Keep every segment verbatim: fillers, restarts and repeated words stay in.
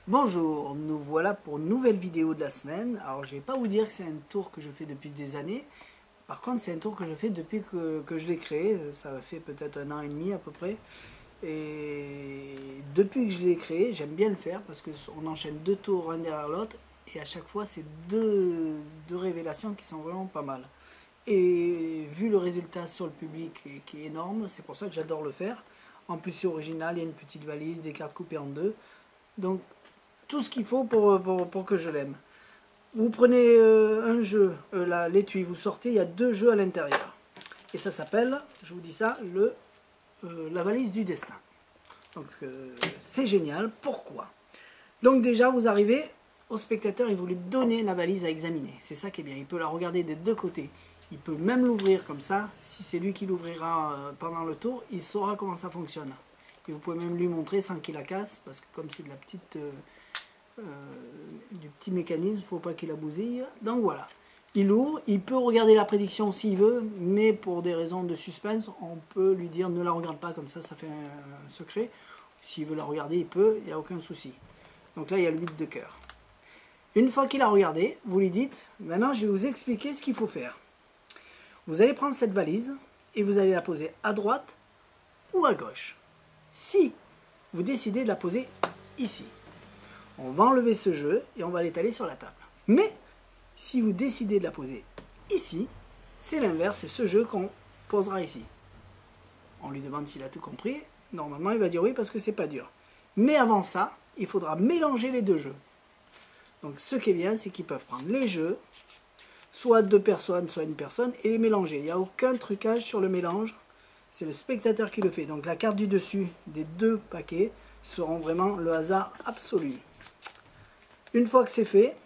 Bonjour, nous voilà pour une nouvelle vidéo de la semaine. Alors je vais pas vous dire que c'est un tour que je fais depuis des années. Par contre c'est un tour que je fais depuis que, que je l'ai créé. Ça fait peut-être un an et demi à peu près. Et depuis que je l'ai créé, j'aime bien le faire parce qu'on enchaîne deux tours un derrière l'autre. Et à chaque fois c'est deux, deux révélations qui sont vraiment pas mal. Et vu le résultat sur le public qui est énorme, c'est pour ça que j'adore le faire. En plus c'est original, il y a une petite valise, des cartes coupées en deux. Donc tout ce qu'il faut pour, pour, pour que je l'aime. Vous prenez euh, un jeu, euh, l'étui, vous sortez, il y a deux jeux à l'intérieur. Et ça s'appelle, je vous dis ça, le, euh, la valise du destin. Donc euh, c'est génial. Pourquoi? Donc déjà, vous arrivez, au spectateur, il vous lui donner la valise à examiner. C'est ça qui est bien. Il peut la regarder des deux côtés. Il peut même l'ouvrir comme ça. Si c'est lui qui l'ouvrira euh, pendant le tour, il saura comment ça fonctionne. Et vous pouvez même lui montrer sans qu'il la casse, parce que comme c'est de la petite... Euh, Euh, du petit mécanisme, il ne faut pas qu'il la bousille. Donc voilà, il ouvre, il peut regarder la prédiction s'il veut, mais pour des raisons de suspense, on peut lui dire ne la regarde pas, comme ça, ça fait un secret. S'il veut la regarder, il peut, il n'y a aucun souci. Donc là, il y a le huit de cœur. Une fois qu'il a regardé, vous lui dites, maintenant je vais vous expliquer ce qu'il faut faire. Vous allez prendre cette valise et vous allez la poser à droite ou à gauche. Si vous décidez de la poser ici, on va enlever ce jeu et on va l'étaler sur la table. Mais si vous décidez de la poser ici, c'est l'inverse, c'est ce jeu qu'on posera ici. On lui demande s'il a tout compris. Normalement, il va dire oui parce que c'est pas dur. Mais avant ça, il faudra mélanger les deux jeux. Donc ce qui est bien, c'est qu'ils peuvent prendre les jeux, soit deux personnes, soit une personne, et les mélanger. Il n'y a aucun trucage sur le mélange. C'est le spectateur qui le fait. Donc la carte du dessus des deux paquets seront vraiment le hasard absolu. Une fois que c'est fait,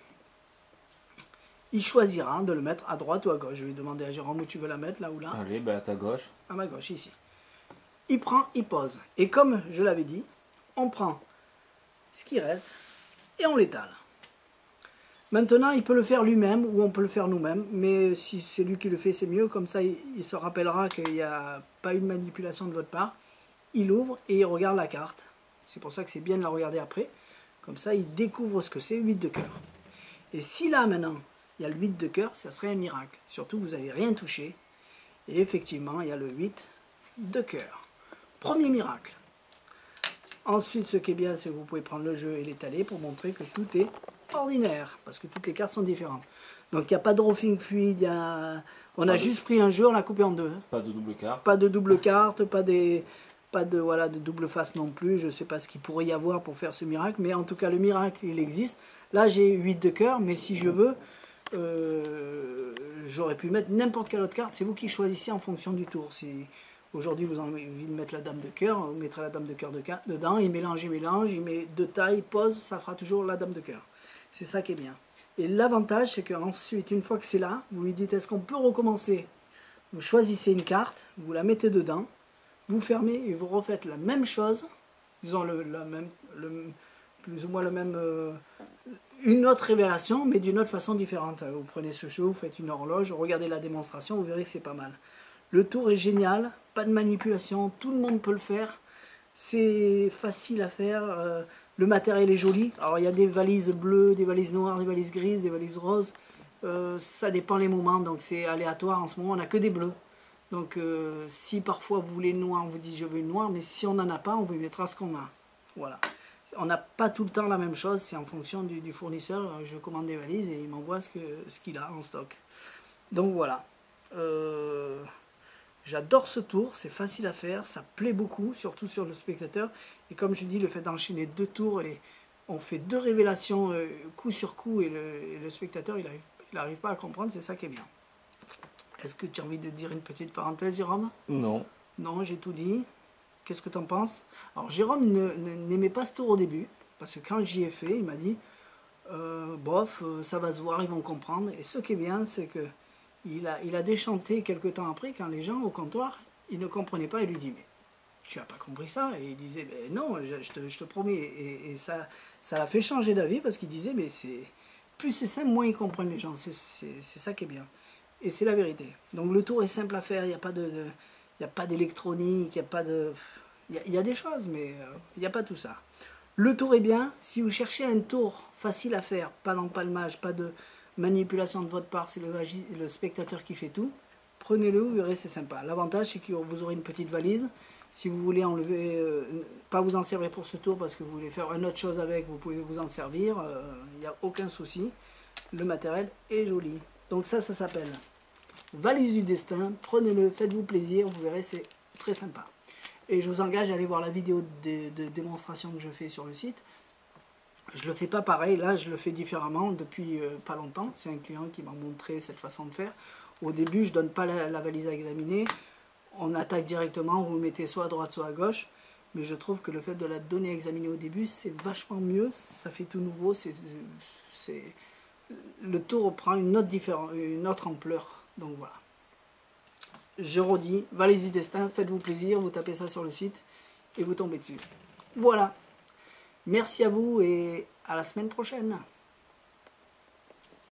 il choisira de le mettre à droite ou à gauche. Je vais demander à Jérôme où tu veux la mettre, là ou là. Allez, ben à ta gauche. À ma gauche, ici. Il prend, il pose. Et comme je l'avais dit, on prend ce qui reste et on l'étale. Maintenant, il peut le faire lui-même ou on peut le faire nous-mêmes. Mais si c'est lui qui le fait, c'est mieux. Comme ça, il, il se rappellera qu'il n'y a pas eu de manipulation de votre part. Il ouvre et il regarde la carte. C'est pour ça que c'est bien de la regarder après. Comme ça, il découvre ce que c'est, huit de cœur. Et si là, maintenant, il y a le huit de cœur, ça serait un miracle. Surtout, vous n'avez rien touché. Et effectivement, il y a le huit de cœur. Premier miracle. Ensuite, ce qui est bien, c'est que vous pouvez prendre le jeu et l'étaler pour montrer que tout est ordinaire. Parce que toutes les cartes sont différentes. Donc, il n'y a pas de roughing fluide. A... On pas a de... juste pris un jeu, on l'a coupé en deux. Pas de double carte. Pas de double carte, pas des... Pas de, voilà, de double face non plus, je ne sais pas ce qu'il pourrait y avoir pour faire ce miracle, mais en tout cas le miracle il existe. Là j'ai huit de cœur, mais si je veux, euh, j'aurais pu mettre n'importe quelle autre carte, c'est vous qui choisissez en fonction du tour. Si aujourd'hui vous avez envie de mettre la dame de cœur, vous mettrez la dame de cœur de dedans, il mélange, il mélange, il met de taille, pose, ça fera toujours la dame de cœur. C'est ça qui est bien. Et l'avantage c'est qu'ensuite, une fois que c'est là, vous lui dites est-ce qu'on peut recommencer? Vous choisissez une carte, vous la mettez dedans, vous fermez et vous refaites la même chose, disons le, la même, le, plus ou moins le même, euh, une autre révélation, mais d'une autre façon différente. Vous prenez ce jeu, vous faites une horloge, regardez la démonstration, vous verrez que c'est pas mal. Le tour est génial, pas de manipulation, tout le monde peut le faire, c'est facile à faire, euh, le matériel est joli. Alors il y a des valises bleues, des valises noires, des valises grises, des valises roses, euh, ça dépend les moments, donc c'est aléatoire. En ce moment on n'a que des bleus. Donc euh, si parfois vous voulez le noir, on vous dit je veux une noire, mais si on n'en a pas, on vous mettra ce qu'on a. Voilà. On n'a pas tout le temps la même chose, c'est en fonction du, du fournisseur. Je commande des valises et il m'envoie ce qu'il ce qu'il a en stock. Donc voilà. Euh, J'adore ce tour, c'est facile à faire, ça plaît beaucoup, surtout sur le spectateur. Et comme je dis, le fait d'enchaîner deux tours et on fait deux révélations euh, coup sur coup et le, et le spectateur il n'arrive il n'arrive pas à comprendre, c'est ça qui est bien. Est-ce que tu as envie de dire une petite parenthèse, Jérôme? Non. Non, j'ai tout dit. Qu'est-ce que tu en penses? Alors, Jérôme n'aimait pas ce tour au début, parce que quand j'y ai fait, il m'a dit, euh, bof, ça va se voir, ils vont comprendre. Et ce qui est bien, c'est que il a, il a déchanté quelques temps après, quand les gens au comptoir, ils ne comprenaient pas, il lui dit, mais tu n'as pas compris ça? Et il disait, ben non, je, je, te, je te promets. Et, et ça ça l'a fait changer d'avis, parce qu'il disait, mais c'est plus c'est simple, moins ils comprennent les gens. C'est ça qui est bien. Et c'est la vérité. Donc le tour est simple à faire, il n'y a pas de, de il n'y a pas d'électronique, il n'y a pas de... Il y, a, il y a des choses, mais euh, il n'y a pas tout ça. Le tour est bien. Si vous cherchez un tour facile à faire, pas d'empalmage, pas de manipulation de votre part, c'est le, le spectateur qui fait tout, prenez-le, vous verrez, c'est sympa. L'avantage, c'est que vous aurez une petite valise. Si vous voulez enlever, euh, pas vous en servir pour ce tour parce que vous voulez faire une autre chose avec, vous pouvez vous en servir. Il euh, n'y a aucun souci. Le matériel est joli. Donc ça, ça s'appelle valise du destin. Prenez-le, faites-vous plaisir, vous verrez, c'est très sympa. Et je vous engage à aller voir la vidéo de, de démonstration que je fais sur le site. Je le fais pas pareil, là je le fais différemment depuis euh, pas longtemps. C'est un client qui m'a montré cette façon de faire. Au début, je donne pas la, la valise à examiner. On attaque directement, vous le mettez soit à droite, soit à gauche. Mais je trouve que le fait de la donner à examiner au début, c'est vachement mieux. Ça fait tout nouveau. C'est, c'est, le tour prend une autre, différence, une autre ampleur. Donc voilà. Je redis, valise du destin, faites-vous plaisir, vous tapez ça sur le site et vous tombez dessus. Voilà. Merci à vous et à la semaine prochaine.